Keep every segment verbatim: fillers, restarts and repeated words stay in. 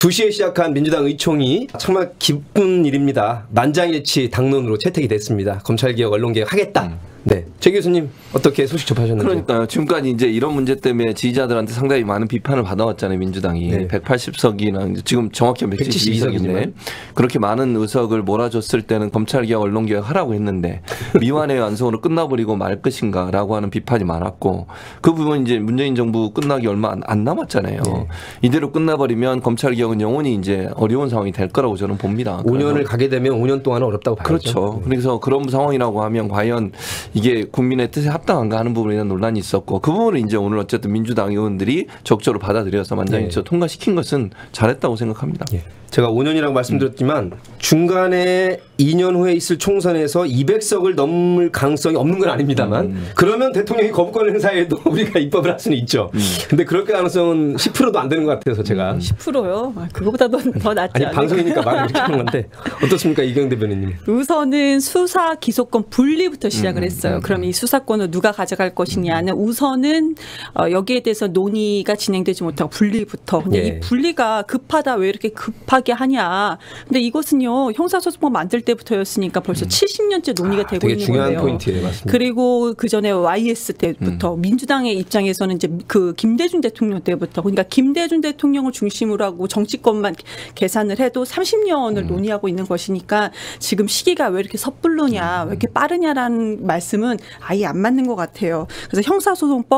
두 시에 시작한 민주당 의총이 정말 기쁜 일입니다. 만장일치 당론으로 채택이 됐습니다. 검찰개혁, 언론개혁 하겠다. 음. 네, 최 교수님 어떻게 소식 접하셨는지? 그러니까요. 지금까지 이제 이런 문제 때문에 지지자들한테 상당히 많은 비판을 받아왔잖아요. 민주당이 네. 백팔십 석이나 지금 정확히 백칠십이 석인데 그렇게 많은 의석을 몰아줬을 때는 검찰개혁, 언론개혁 하라고 했는데 미완의 완성으로 끝나버리고 말 것인가라고 하는 비판이 많았고 그 부분 이제 문재인 정부 끝나기 얼마 안, 안 남았잖아요. 네. 이대로 끝나버리면 검찰개혁은 영원히 이제 어려운 상황이 될 거라고 저는 봅니다. 오 년을 가게 되면 오 년 동안은 어렵다고 봐야죠. 그렇죠. 그래서 그런 상황이라고 하면 과연 이게 국민의 뜻에 합당한가 하는 부분에 대한 논란이 있었고 그 부분을 이제 오늘 어쨌든 민주당 의원들이 적극적으로 받아들여서 만장일치로 네. 통과시킨 것은 잘했다고 생각합니다. 예. 제가 오 년이라고 말씀드렸지만 중간에 이 년 후에 있을 총선에서 이백 석을 넘을 가능성이 없는 건 아닙니다만 음. 그러면 대통령이 거부권 행사에도 우리가 입법을 할 수는 있죠. 음. 근데 그럴 가능성은 십 퍼센트도 안 되는 것 같아서 제가. 음. 십 퍼센트요? 그거보다도 더 낫지 아니 않을까? 방송이니까 말을 이렇게 하는 건데 어떻습니까 이경 대변인님? 우선은 수사 기소권 분리부터 시작을 음. 했어요. 음. 그럼 이 수사권을 누가 가져갈 것이냐는 우선은 어, 여기에 대해서 논의가 진행되지 못하고 분리부터. 근데 예. 이 분리가 급하다 왜 이렇게 급하게 하냐. 근데 이것은요 형사소송법 만들 때부터였으니까 벌써 음. 칠십 년째 논의가 아, 되고 되게 있는 중요한 거예요. 포인트예요, 맞습니다. 그리고 그 전에 와이에스 때부터 음. 민주당의 입장에서는 이제 그 김대중 대통령 때부터 그러니까 김대중 대통령을 중심으로 하고 정치권만 계산을 해도 삼십 년을 음. 논의하고 있는 것이니까 지금 시기가 왜 이렇게 섣불르냐, 음. 왜 이렇게 빠르냐라는 말씀은 아예 안 맞는 것 같아요. 그래서 형사소송법,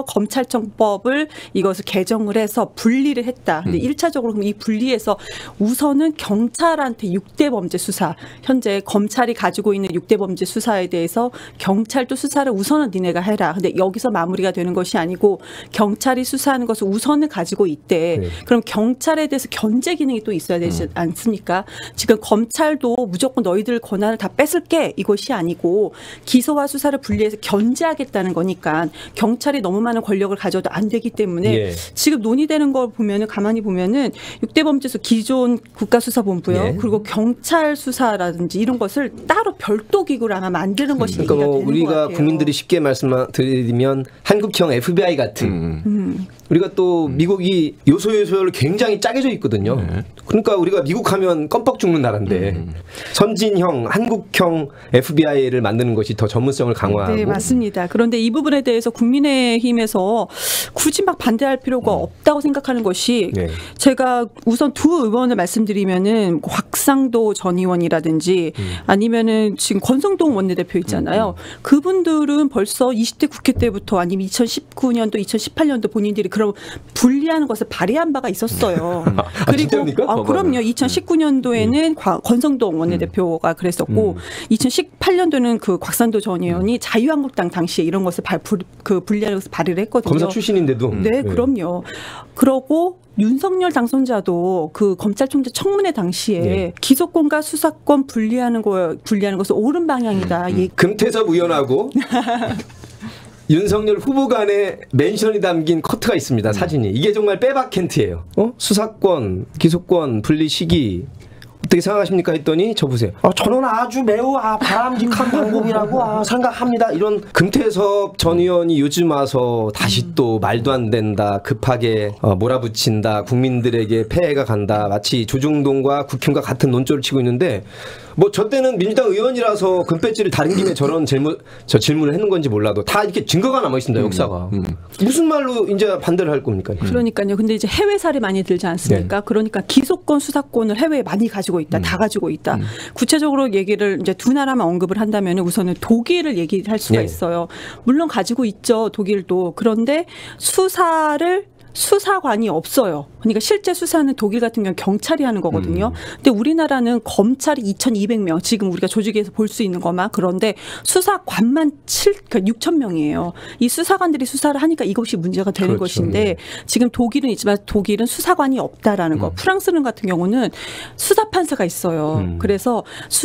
검찰청법을 이것을 개정을 해서 분리를 했다. 근데 음. 일 차적으로 그럼 이 분리해서 우선은 경찰한테 육 대 범죄 수사, 현재 검찰이 가지고 있는 육 대 범죄 수사에 대해서 경찰도 수사를 우선은 니네가 해라. 근데 여기서 마무리가 되는 것이 아니고 경찰이 수사하는 것을 우선을 가지고 있대. 네. 그럼 경찰에 대해서 견제 기능이 또 있어야 되지 음. 않습니까? 지금 검찰도 무조건 너희들 권한을 다 뺏을게 이것이 아니고 기소와 수사를 분리해서 견제하겠다는 거니까 경찰이 너무 많은 권력을 가져도 안 되기 때문에 예. 지금 논의되는 걸 보면은 가만히 보면은 육 대 범죄수 기존 국가수사본부요. 예. 그리고 경찰 수사라든지 이런 것을 따로 별도 기구를 아마 만드는 것이 그러니까 얘기가 뭐 되는 우리가 것 같아요. 국민들이 쉽게 말씀드리면 한국형 에프비아이 같은 음. 음. 우리가 또 미국이 요소 요소로 굉장히 짜게져 있거든요. 네. 그러니까 우리가 미국 하면 껌뻑 죽는 나라인데 음. 선진형 한국형 에프비아이를 만드는 것이 더 전문성을 강화하고. 네, 맞습니다. 그런데 이 부분에 대해서 국민의힘에서 굳이 막 반대할 필요가 음. 없다고 생각하는 것이 네. 제가 우선 두 의원을 말씀드리면은 곽상도 전 의원이라든지 음. 아니면은 지금 권성동 원내대표 있잖아요. 음. 그분들은 벌써 이십 대 국회 때부터 아니면 이천십구 년도, 이천십팔 년도 본인들이 그럼 분리하는 것을 발의한 바가 있었어요. 아, 그리고 아, 그럼요. 이천십구 년도에는 음. 권성동 원내대표가 그랬었고 음. 이천십팔 년도는 그 곽상도 전 의원이 음. 자유한국당 당시에 이런 것을 발, 부, 그 분리하는 것을 발의를 했거든요. 검사 출신인데도. 네, 네. 그럼요. 그러고 윤석열 당선자도 그 검찰총장 청문회 당시에 네. 기소권과 수사권 분리하는 거 분리하는 것은 옳은 방향이다. 음. 금태섭 의원하고 윤석열 후보 간의 멘션이 담긴 커트가 있습니다. 사진이. 이게 정말 빼박캔트예요. 어? 수사권, 기소권, 분리 시기 어떻게 생각하십니까 했더니 저 보세요. 아, 저는 아주 매우 아, 바람직한 방법이라고 아, 생각합니다. 이런 금태섭 전 의원이 요즘 와서 다시 음. 또 말도 안 된다. 급하게 어, 몰아붙인다. 국민들에게 폐해가 간다. 마치 조중동과 국힘과 같은 논조를 치고 있는데 뭐 저 때는 민주당 의원이라서 금배지를 다른 김에 저런 질문, 저 질문을 했는 건지 몰라도 다 이렇게 증거가 남아 있습니다. 역사가. 음, 음. 무슨 말로 이제 반대를 할 겁니까? 그러니까요. 근데 이제 해외 사례 많이 들지 않습니까? 네. 그러니까 기소권, 수사권을 해외에 많이 가지고 있다. 음. 다 가지고 있다. 음. 구체적으로 얘기를 이제 두 나라만 언급을 한다면 우선은 독일을 얘기할 수가 네. 있어요. 물론 가지고 있죠. 독일도. 그런데 수사를 수사관이 없어요. 그러니까 실제 수사는 독일 같은 경우는 경찰이 하는 거거든요. 음. 근데 우리나라는 검찰이 이천이백 명, 지금 우리가 조직에서 볼 수 있는 것만. 그런데 수사관만 칠, 그러니까 육천 명이에요. 이 수사관들이 수사를 하니까 이것이 문제가 되는 그렇죠. 것인데 네. 지금 독일은 있지만 독일은 수사관이 없다라는 거. 음. 프랑스는 같은 경우는 수사판사가 있어요. 음. 그래서 수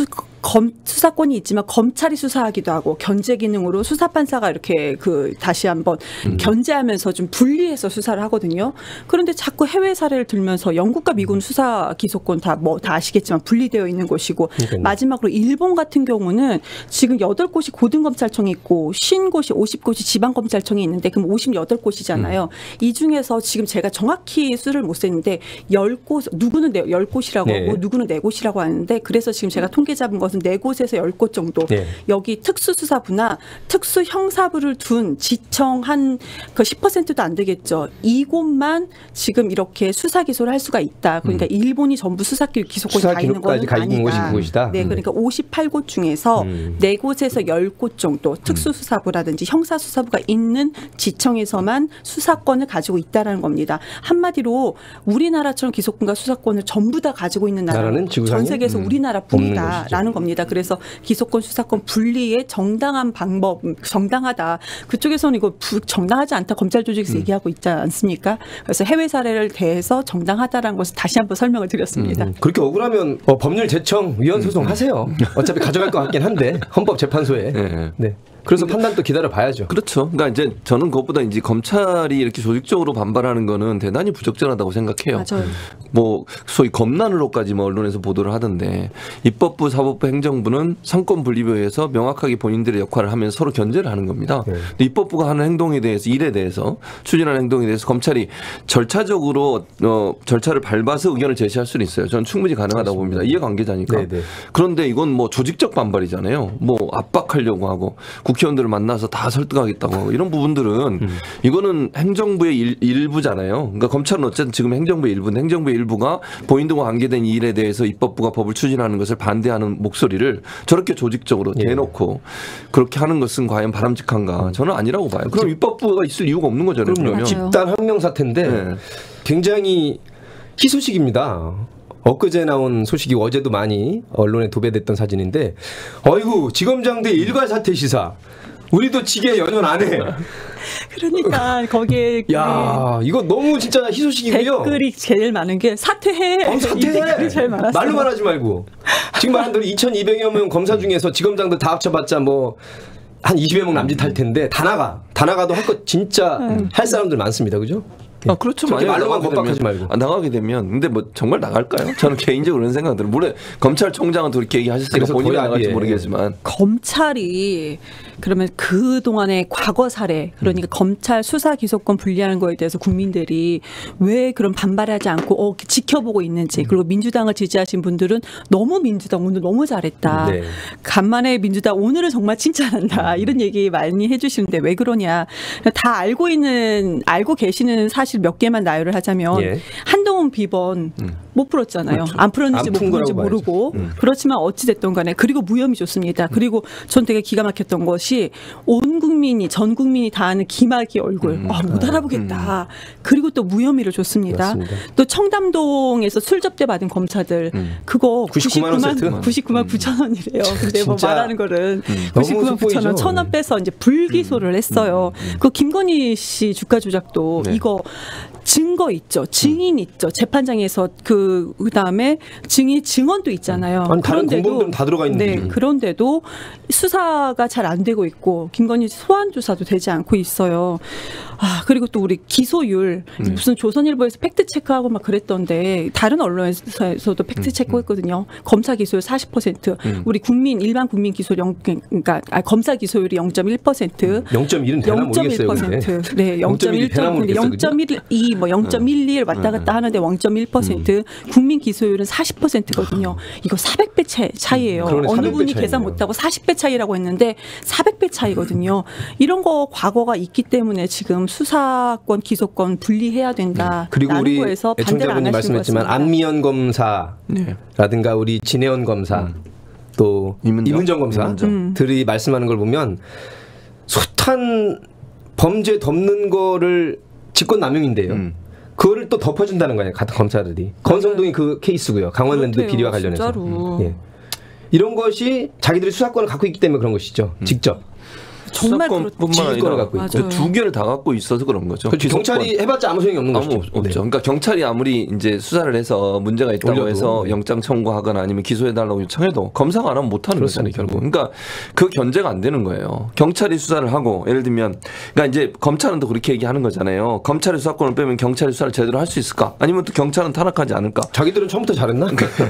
검 수사권이 있지만 검찰이 수사하기도 하고 견제 기능으로 수사판사가 이렇게 그 다시 한번 음. 견제하면서 좀 분리해서 수사를 하거든요. 그런데 자꾸 해외 사례를 들면서 영국과 미국은 수사 기소권 다 뭐 다 아시겠지만 분리되어 있는 곳이고 그러니까요. 마지막으로 일본 같은 경우는 지금 여덟 곳이 고등검찰청이 있고 쉰 곳이 오십 곳이 지방검찰청이 있는데 그럼 오십여덟 곳이잖아요. 음. 이 중에서 지금 제가 정확히 수를 못 셌는데 열 곳 누구는 네, 열 곳이라고 네. 하고 누구는 네 곳이라고 하는데 그래서 지금 제가 통계 잡은 것은 네 곳에서 열 곳 정도 네. 여기 특수수사부나 특수형사부를 둔 지청 한 그 십 퍼센트도 안 되겠죠. 이곳만 지금 이렇게 수사 기소를 할 수가 있다. 그러니까 음. 일본이 전부 수사 기소권이 수사 가 있는 건 아니다. 곳이다. 네, 그러니까 음. 오십팔 곳 중에서 음. 네 곳에서 열 곳 정도 특수수사부라든지 형사수사부가 있는 지청에서만 수사권을 가지고 있다라는 겁니다. 한마디로 우리나라처럼 기소권과 수사권을 전부 다 가지고 있는 나라는 전 세계에서 음. 우리나라뿐이다라는 겁니다. 그래서 기소권 수사권 분리의 정당한 방법, 정당하다. 그쪽에서는 이거 부, 정당하지 않다 검찰 조직에서 음. 얘기하고 있지 않습니까? 그래서 해외 사례를 대해서 정당하다라는 것을 다시 한번 설명을 드렸습니다. 음. 그렇게 억울하면 어, 법률 제청 위헌 소송 하세요. 어차피 가져갈 것 같긴 한데 헌법재판소에. 네. 네. 그래서 판단 또 기다려 봐야죠. 그렇죠. 그러니까 이제 저는 그것보다 이제 검찰이 이렇게 조직적으로 반발하는 거는 대단히 부적절하다고 생각해요. 맞아요. 뭐 소위 검난으로까지 뭐 언론에서 보도를 하던데 입법부, 사법부, 행정부는 상권 분립에 의해서 명확하게 본인들의 역할을 하면서 서로 견제를 하는 겁니다. 네. 근데 입법부가 하는 행동에 대해서 일에 대해서 추진하는 행동에 대해서 검찰이 절차적으로 어, 절차를 밟아서 의견을 제시할 수는 있어요. 저는 충분히 가능하다고 봅니다. 이해관계자니까. 네네. 그런데 이건 뭐 조직적 반발이잖아요. 뭐 압박하려고 하고. 국회의원들을 만나서 다 설득하겠다고 하고 이런 부분들은 음. 이거는 행정부의 일, 일부잖아요. 그러니까 검찰은 어쨌든 지금 행정부의 일부인데 행정부의 일부가 본인들과 관계된 일에 대해서 입법부가 법을 추진하는 것을 반대하는 목소리를 저렇게 조직적으로 예. 대놓고 그렇게 하는 것은 과연 바람직한가? 저는 아니라고 봐요. 그럼 입법부가 있을 이유가 없는 거잖아요. 그러면. 집단 혁명 사태인데 네. 굉장히 희소식입니다. 엊그제 나온 소식이 어제도 많이 언론에 도배됐던 사진인데 어이구 지검장대 일괄 사퇴 시사 우리도 지게 연연 안 해. 그러니까 거기에 야 이거 너무 진짜 희소식이고요. 댓글이 제일 많은 게 사퇴해. 어, 사퇴해. 제일 말로만 하지 말고. 지금 말한 대로 이천이백여 명 검사 중에서 지검장들 다 합쳐봤자 뭐 한 이십여 명 남짓할 텐데 다 나가. 다 나가도 할 것 진짜 음. 할 사람들 많습니다. 그죠? 아, 그렇죠. 만약에 말로만 법박하지 말고. 아, 나가게 되면 근데 뭐 정말 나갈까요? 저는 개인적으로 그런 생각 들어요. 물론 검찰총장은 그렇게 얘기하셨으니까 본인이 나갈지 모르겠지만 검찰이 그러면 그 동안의 과거 사례 그러니까 음. 검찰 수사 기소권 분리하는 거에 대해서 국민들이 왜 그런 반발하지 않고 어, 지켜보고 있는지 음. 그리고 민주당을 지지하신 분들은 너무 민주당 오늘 너무 잘했다. 네. 간만에 민주당 오늘은 정말 칭찬한다. 음. 이런 얘기 많이 해주시는데 왜 그러냐. 다 알고 있는 알고 계시는 사실 몇 개만 나열을 하자면 예. 한동훈 비번 음. 못 풀었잖아요. 그렇죠. 안 풀었는지 못 풀었는지 모르고 음. 그렇지만 어찌 됐든 간에 그리고 무혐의 줬습니다. 음. 그리고 전 되게 기가 막혔던 것이 온 국민이 전 국민이 다 아는 김학의 얼굴 음. 아, 못 알아보겠다. 음. 그리고 또 무혐의를 줬습니다. 맞습니다. 또 청담동에서 술 접대 받은 검사들 음. 그거 구십구만 원 세트? 구십구만 구천 원이래요. 근데 뭐 말하는 거는 음. 구십구만 구천 원 천 원 빼서 이제 불기소를 음. 했어요. 음. 그 김건희 씨 주가 조작도 네. 이거 증거 있죠. 증인 음. 있죠. 재판장에서 그 그다음에 증인 증언도 있잖아요. 아니, 다른 공범들은 다 들어가 있는데. 네, 그런데도 수사가 잘 안 되고 있고 김건희 소환 조사도 되지 않고 있어요. 아, 그리고 또 우리 기소율 음. 무슨 조선일보에서 팩트 체크하고 막 그랬던데 다른 언론에서도 팩트 체크했거든요. 음. 검사 기소율 사십 퍼센트. 음. 우리 국민 일반 국민 기소율 영 그러니까 아, 검사 기소율이 영 점 일 퍼센트. 음. 영 점 일은 되나 모르겠어요. 영 점 일 퍼센트. 네, 영 점 일 퍼센트. 영 점 일이 뭐 영 점 일일 왔다 갔다 하는데 영 점 일 퍼센트. 음. 국민 기소율은 사십 퍼센트거든요. 이거 사백 배 차, 차이예요. 음. 어느 분이 계산 못하고 사십 배 차이라고 했는데 사백 배 차이거든요. 이런 거 과거가 있기 때문에 지금 수사권, 기소권 분리해야 된다. 그리고 우리 애청자분이 말씀했지만 안미연 검사라든가 네. 우리 진혜원 검사 음. 또 이문정, 이문정 검사들이 음. 말씀하는 걸 보면 숱한 범죄 덮는 거를 직권남용인데요. 음. 그거를 또 덮어준다는 거예요. 같은 검사들이. 건성동이 그 케이스고요. 강원랜드 비리와 관련해서. 음. 예. 이런 것이 자기들이 수사권을 갖고 있기 때문에 그런 것이죠. 음. 직접. 정말 수사권뿐만 아니라 갖고 있고 두 개를 다 갖고 있어서 그런 거죠. 그렇죠. 경찰이 해봤자 아무 소용이 없는 아무 거죠. 없죠. 네. 그러니까 경찰이 아무리 이제 수사를 해서 문제가 있다고 올려도, 해서 네. 영장 청구하거나 아니면 기소해달라고 요청해도 검사가 안 하면 못하는 거잖아요, 결국. 그러니까 그 견제가 안 되는 거예요. 경찰이 수사를 하고 예를 들면, 그러니까 이제 검찰은 또 그렇게 얘기하는 거잖아요. 검찰이 수사권을 빼면 경찰이 수사를 제대로 할 수 있을까? 아니면 또 경찰은 타락하지 않을까? 자기들은 처음부터 잘했나?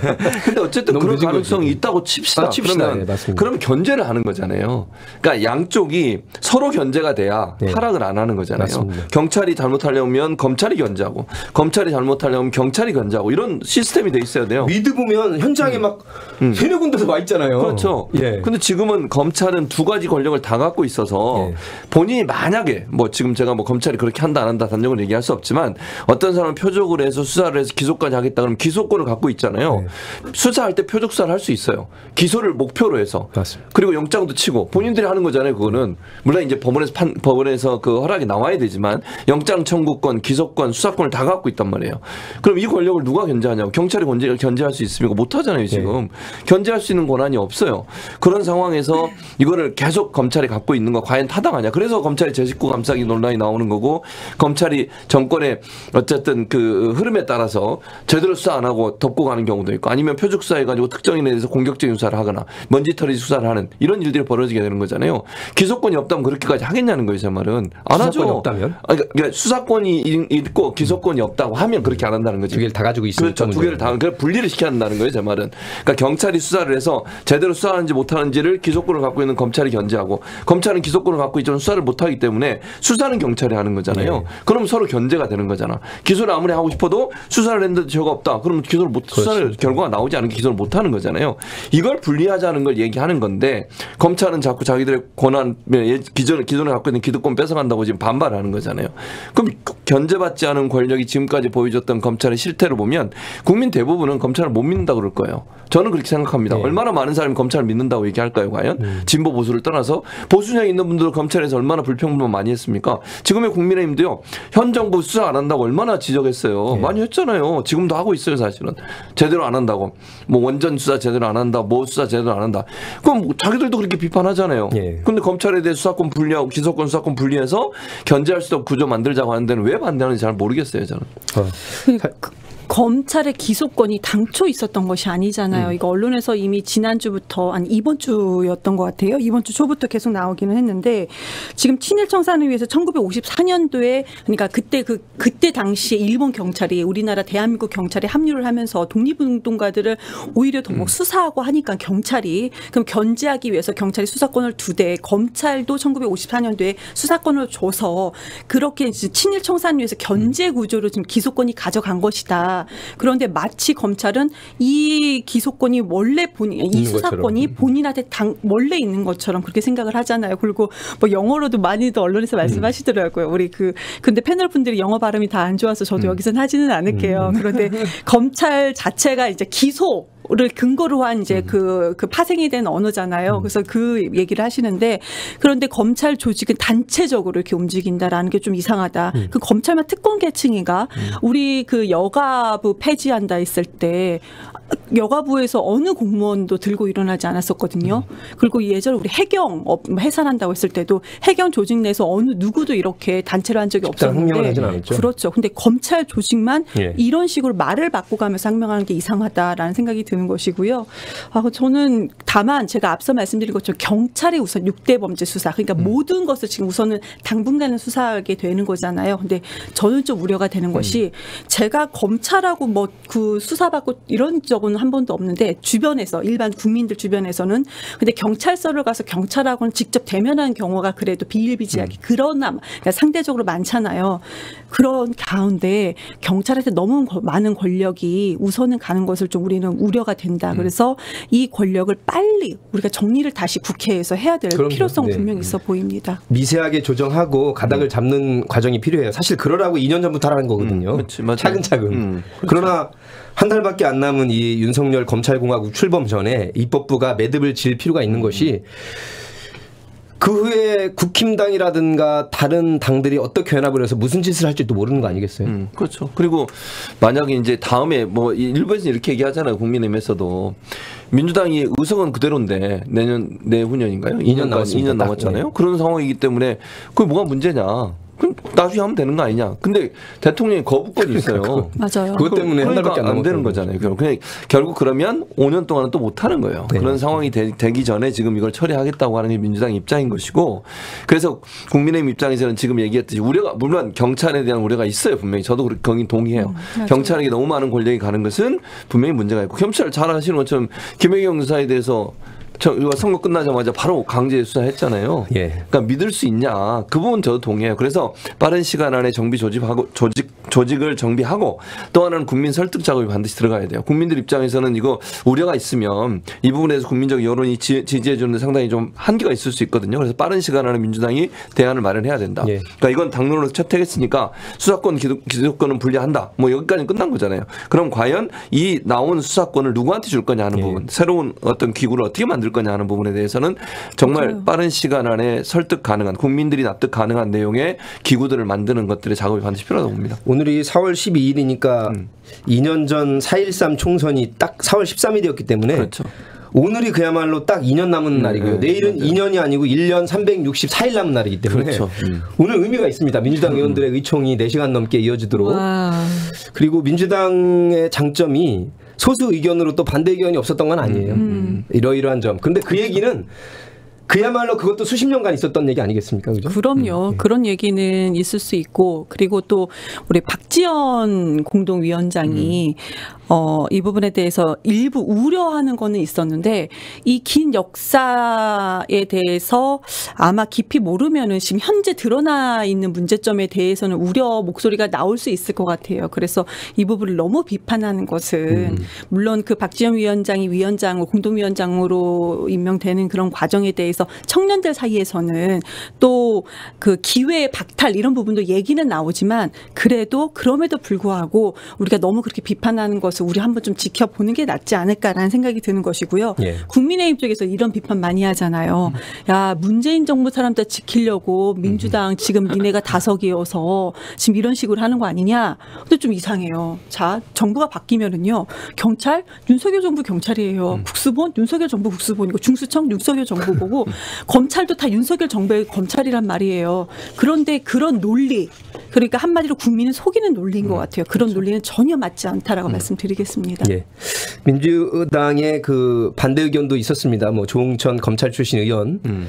근데 어쨌든 그런 가능성이 거지. 있다고 칩시다. 아, 칩시다. 그러면 네, 그러면 견제를 하는 거잖아요. 그러니까 양쪽이 서로 견제가 돼야 네. 타락을 안 하는 거잖아요. 맞습니다. 경찰이 잘못하려면 검찰이 견제하고 검찰이 잘못하려면 경찰이 견제하고 이런 시스템이 돼 있어야 돼요. 미드 보면 현장에 막 음. 세네 군데서 와 있잖아요. 그렇죠. 예. 근데 지금은 검찰은 두 가지 권력을 다 갖고 있어서 예. 본인이 만약에 뭐 지금 제가 뭐 검찰이 그렇게 한다 안 한다 단정을 얘기할 수 없지만 어떤 사람은 표적으로 해서 수사를 해서 기소까지 하겠다 그러면 기소권을 갖고 있잖아요. 예. 수사할 때 표적 수사를 할 수 있어요. 기소를 목표로 해서. 맞습니다. 그리고 영장도 치고 본인들이 하는 거잖아요. 그거는 물론 이제 법원에서 판, 법원에서 그 허락이 나와야 되지만 영장 청구권, 기소권, 수사권을 다 갖고 있단 말이에요. 그럼 이 권력을 누가 견제하냐고. 경찰이 견제, 견제할 수 있습니까? 못 하잖아요, 지금. 네. 견제할 수 있는 권한이 없어요. 그런 상황에서 이거를 계속 검찰이 갖고 있는 거 과연 타당하냐. 그래서 검찰이 제 식구 감싸기 논란이 나오는 거고 검찰이 정권의 어쨌든 그 흐름에 따라서 제대로 수사 안 하고 덮고 가는 경우도 있고 아니면 표적 수사해가지고 특정인에 대해서 공격적인 수사를 하거나 먼지털이 수사를 하는 이런 일들이 벌어지게 되는 거잖아요. 기소권이 없다면 그렇게까지 하겠냐는 거예요, 제 말은. 안 하죠. 수사권이 없다면? 아니, 그러니까 수사권이 있고 기소권이 없다고 하면 그렇게 안 한다는 거죠. 두 개를 다 가지고 있으니까. 그렇죠. 두 개를 다 그걸 분리를 시켜야 한다는 거예요, 제 말은. 그러니까 경찰이 수사를 해서 제대로 수사하는지 못하는지를 기소권을 갖고 있는 검찰이 견제하고 검찰은 기소권을 갖고 있지만 수사를 못하기 때문에 수사는 경찰이 하는 거잖아요. 네. 그럼 서로 견제가 되는 거잖아. 기소를 아무리 하고 싶어도 수사를 했는데 죄가 없다. 그러면 기소를 못 수사를 그렇습니다. 결과가 나오지 않은 게 기소를 못 하는 거잖아요. 이걸 분리하자는 걸 얘기하는 건데 검찰은 자꾸 자기들의 권한 기존에 기존에 갖고 있는 기득권 뺏어간다고 지금 반발하는 거잖아요. 그럼 견제받지 않은 권력이 지금까지 보여줬던 검찰의 실태를 보면 국민 대부분은 검찰을 못 믿는다 그럴 거예요. 저는 그렇게 생각합니다. 네. 얼마나 많은 사람이 검찰을 믿는다고 얘기할까요, 과연? 음. 진보 보수를 떠나서 보수층에 있는 분들은 검찰에서 얼마나 불평불만 많이 했습니까? 지금의 국민의힘도요. 현 정부 수사 안 한다고 얼마나 지적했어요. 네. 많이 했잖아요. 지금도 하고 있어요, 사실은. 제대로 안 한다고. 뭐 원전 수사 제대로 안 한다. 뭐 수사 제대로 안 한다. 그럼 자기들도 그렇게 비판하잖아요. 네. 근데 검찰에 대해 수사권 분리하고 기소권 수사권 분리해서 견제할 수 있도록 구조 만들자고 하는 데는 왜 반대하는지 잘 모르겠어요, 저는. 어. 그, 검찰의 기소권이 당초 있었던 것이 아니잖아요. 음. 이거 언론에서 이미 지난주부터 아니 이번 주였던 것 같아요. 이번 주 초부터 계속 나오기는 했는데 지금 친일 청산을 위해서 천구백오십사 년도에 그러니까 그때 그 그때 당시에 일본 경찰이 우리나라 대한민국 경찰에 합류를 하면서 독립운동가들을 오히려 더 뭐 음. 수사하고 하니까 경찰이 그럼 견제하기 위해서 경찰이 수사권을 두되 검찰도 천구백오십사 년도에 수사권을 줘서 그렇게 친일 청산을 위해서 견제 구조로 지금 기소권이 가져간 것이다. 그런데 마치 검찰은 이 기소권이 원래 본인, 이 수사권이 것처럼. 본인한테 당, 원래 있는 것처럼 그렇게 생각을 하잖아요. 그리고 뭐 영어로도 많이들 언론에서 말씀하시더라고요. 우리 그 근데 패널 분들이 영어 발음이 다 안 좋아서 저도 음. 여기서는 하지는 않을게요. 음. 그런데 검찰 자체가 이제 기소 를 근거로 한 이제 음. 그, 그 파생이 된 언어잖아요. 음. 그래서 그 얘기를 하시는데 그런데 검찰 조직은 단체적으로 이렇게 움직인다라는 게 좀 이상하다. 음. 그 검찰만 특권 계층인가? 음. 우리 그 여가부 폐지한다 했을 때 여가부에서 어느 공무원도 들고 일어나지 않았었거든요. 음. 그리고 예전에 우리 해경 해산한다고 했을 때도 해경 조직 내에서 어느 누구도 이렇게 단체로 한 적이 없었는데 그렇죠. 근데 검찰 조직만 예. 이런 식으로 말을 바꿔가면서 항명하는 게 이상하다라는 생각이 드는 것이고요. 아, 저는 다만 제가 앞서 말씀드린 것처럼 경찰이 우선 육 대 범죄 수사 그러니까 음. 모든 것을 지금 우선은 당분간은 수사하게 되는 거잖아요. 근데 저는 좀 우려가 되는 음. 것이 제가 검찰하고 뭐 그 수사받고 이런 적은 한 번도 없는데 주변에서 일반 국민들 주변에서는 근데 경찰서를 가서 경찰하고는 직접 대면하는 경우가 그래도 비일비재하게 음. 그러나 그러니까 상대적으로 많잖아요. 그런 가운데 경찰한테 너무 많은 권력이 우선은 가는 것을 좀 우리는 우려가 된다. 음. 그래서 이 권력을 빨리 우리가 정리를 다시 국회에서 해야 될 그럼요. 필요성 네. 분명히 있어 보입니다. 미세하게 조정하고 가닥을 음. 잡는 과정이 필요해요. 사실 그러라고 이 년 전부터 하라는 거거든요. 음. 그치, 차근차근. 음. 그러나 한 달밖에 안 남은 이 윤석열 검찰공화국 출범 전에 입법부가 매듭을 질 필요가 있는 것이 그 후에 국힘당이라든가 다른 당들이 어떻게 연합을 해서 무슨 짓을 할지도 모르는 거 아니겠어요? 음, 그렇죠. 그리고 만약에 이제 다음에 뭐 일부에서 이렇게 얘기하잖아요. 국민의힘에서도 민주당이 의석은 그대로인데 내년 내후년인가요? 이 년 남았 이 년 남았잖아요. 네. 그런 상황이기 때문에 그게 뭐가 문제냐? 그럼 나중에 하면 되는 거 아니냐? 근데 대통령이 거부권이 있어요. 맞아요. 그것 때문에 한 그러니까 달밖에 안, 안 되는 거잖아요. 그냥 결국 그러면 오 년 동안은 또 못 하는 거예요. 네. 그런 상황이 되, 되기 전에 지금 이걸 처리하겠다고 하는 게 민주당 입장인 것이고, 그래서 국민의힘 입장에서는 지금 얘기했듯이 우려가, 물론 경찰에 대한 우려가 있어요. 분명히 저도 거긴 동의해요. 음, 경찰에게 너무 많은 권력이 가는 것은 분명히 문제가 있고, 경찰 잘 아시는 것처럼 김혜경 의사에 대해서 저 선거 끝나자마자 바로 강제 수사했잖아요. 예. 그러니까 믿을 수 있냐? 그 부분 저도 동의해요. 그래서 빠른 시간 안에 정비 조직하고 조직 조직을 정비하고 또 하나는 국민 설득 작업이 반드시 들어가야 돼요. 국민들 입장에서는 이거 우려가 있으면 이 부분에서 국민적 여론이 지, 지지해 주는데 상당히 좀 한계가 있을 수 있거든요. 그래서 빠른 시간 안에 민주당이 대안을 마련해야 된다. 예. 그러니까 이건 당론으로 채택했으니까 수사권 기소, 기소권은 분리한다. 뭐 여기까지 끝난 거잖아요. 그럼 과연 이 나온 수사권을 누구한테 줄 거냐 하는 예. 부분, 새로운 어떤 기구를 어떻게 만들 거냐 하는 부분에 대해서는 정말 맞아요. 빠른 시간 안에 설득 가능한, 국민들이 납득 가능한 내용의 기구들을 만드는 것들의 작업이 반드시 필요하다고 봅니다. 오늘이 사월 십이일이니까 음. 이 년 전 사 일삼 총선이 딱 사월 십삼일이었기 때문에 그렇죠. 오늘이 그야말로 딱 이 년 남은 음, 날이고요. 네, 내일은 맞아요. 이 년이 아니고 일 년 삼백육십사 일 남은 날이기 때문에 그렇죠. 음. 오늘 의미가 있습니다. 민주당 의원들의 의총이 네 시간 넘게 이어지도록. 와. 그리고 민주당의 장점이 소수 의견으로 또 반대 의견이 없었던 건 아니에요. 음. 이러이러한 점. 그런데 그 그렇죠. 얘기는 그야말로 그것도 수십 년간 있었던 얘기 아니겠습니까? 그죠? 그럼요. 음. 그런 얘기는 있을 수 있고, 그리고 또 우리 박지원 공동위원장이 음. 어, 이 부분에 대해서 일부 우려하는 거는 있었는데, 이 긴 역사에 대해서 아마 깊이 모르면은 지금 현재 드러나 있는 문제점에 대해서는 우려 목소리가 나올 수 있을 것 같아요. 그래서 이 부분을 너무 비판하는 것은 음. 물론 그 박지원 위원장이 위원장으로 공동위원장으로 임명되는 그런 과정에 대해서 청년들 사이에서는 또 그 기회 박탈 이런 부분도 얘기는 나오지만, 그래도 그럼에도 불구하고 우리가 너무 그렇게 비판하는 것을 우리 한번 좀 지켜보는 게 낫지 않을까라는 생각이 드는 것이고요. 예. 국민의힘 쪽에서 이런 비판 많이 하잖아요. 음. 야, 문재인 정부 사람들 지키려고 민주당 음. 지금 니네가 다석이어서 지금 이런 식으로 하는 거 아니냐. 근데 좀 이상해요. 자, 정부가 바뀌면은요, 경찰 윤석열 정부 경찰이에요. 음. 국수본 윤석열 정부 국수본이고, 중수청 윤석열 정부보고, 검찰도 다 윤석열 정부의 검찰이란 말이에요. 그런데 그런 논리, 그러니까 한마디로 국민은 속이는 논리인 음. 것 같아요. 그런 그렇죠. 논리는 전혀 맞지 않다라고 음. 말씀드리겠습니다. 예. 민주당의 그 반대 의견도 있었습니다. 뭐 조홍천 검찰 출신 의원. 음.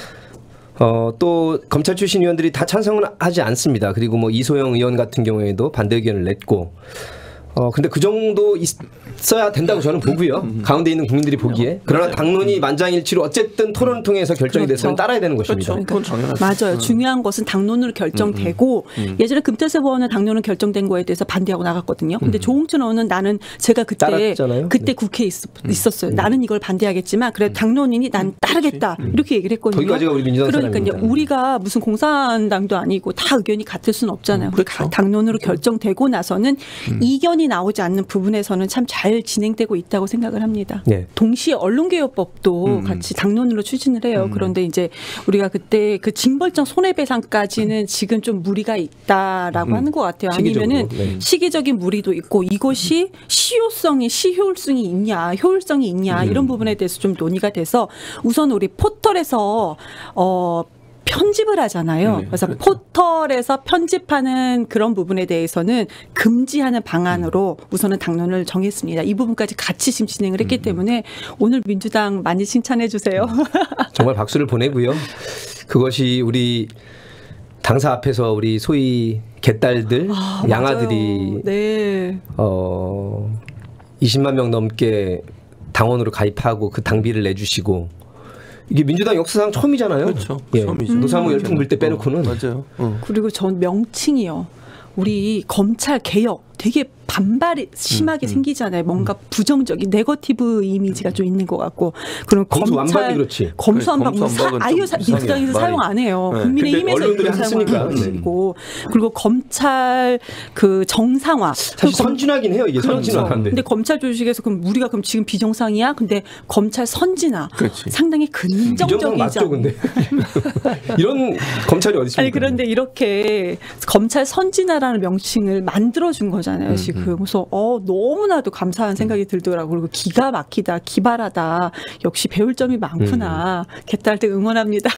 어, 또 검찰 출신 의원들이 다 찬성은 하지 않습니다. 그리고 뭐 이소영 의원 같은 경우에도 반대 의견을 냈고. 어, 근데 그 정도 있어야 된다고 저는 보고요. 음. 가운데 있는 국민들이 보기에. 그러나 맞아요. 당론이 만장일치로 어쨌든 토론을 통해서 결정이 그렇죠. 됐으면 따라야 되는 것입니다. 그렇죠. 그러니까 맞아요. 음. 중요한 것은 당론으로 결정되고 음. 음. 예전에 금태섭 의원은 당론으로 결정된 거에 대해서 반대하고 나갔거든요. 근데 음. 조홍천 의원은 나는 제가 그때 따랐잖아요. 그때 네. 국회에 있, 있었어요. 음. 나는 이걸 반대하겠지만 그래 당론이니 난 따르겠다. 음. 이렇게 얘기를 했거든요. 거기까지가 우리 민주당 그러니까 이제 사람입니다. 우리가 무슨 공산당도 아니고 다 의견이 같을 수는 없잖아요. 음. 그렇죠. 당론으로 결정되고 나서는 음. 이견이 나오지 않는 부분에서는 참 잘 진행되고 있다고 생각을 합니다. 네. 동시에 언론개혁법도 음. 같이 당론으로 추진을 해요. 음. 그런데 이제 우리가 그때 그 징벌적 손해배상까지는 음. 지금 좀 무리가 있다라고 음. 하는 것 같아요. 아니면은 네. 시기적인 무리도 있고 이것이 시효성이 시효율성이 있냐, 효율성이 있냐 음. 이런 부분에 대해서 좀 논의가 돼서 우선 우리 포털에서 어. 편집을 하잖아요. 네, 그래서 그렇죠. 포털에서 편집하는 그런 부분에 대해서는 금지하는 방안으로 우선은 당론을 정했습니다. 이 부분까지 같이 지금 진행을 했기 때문에 오늘 민주당 많이 칭찬해 주세요. 정말 박수를 보내고요. 그것이 우리 당사 앞에서 우리 소위 개딸들, 아, 양아들이 네. 어, 이십만 명 넘게 당원으로 가입하고 그 당비를 내주시고 이게 민주당 역사상 처음이잖아요. 그렇죠. 예. 처음이죠. 노사모 열풍 불 때 빼놓고는. 어, 맞아요. 어. 그리고 전 명칭이요. 우리 검찰 개혁 되게 반발이 심하게 음, 음. 생기잖아요. 뭔가 부정적인 네거티브 이미지가 좀 있는 것 같고 그럼 검수완박이 검찰 그렇지. 검수완박은 검수완박은 아예 좀 사- 이상해요. 민주당에서 말이. 사용 안 해요. 네. 국민의힘에서 근데 언론들이 사용하는 했으니까. 것이고 그리고 검찰 그 정상화 사실 선진화긴 해요 이게 그렇죠. 선진화인데. 근데 검찰 조직에서 그럼 우리가 그럼 지금 비정상이야? 근데 검찰 선진화 그렇지. 상당히 비정상 긍정적이지 맞죠 않- 근데 이런 검찰이 어디 있습니까? 아니 그런데 이렇게 검찰 선진화라는 명칭을 만들어 준 거잖아요 지금. 그래서 어 너무나도 감사한 생각이 들더라고요. 그리고 기가 막히다, 기발하다, 역시 배울 점이 많구나. 개딸 때 응원합니다.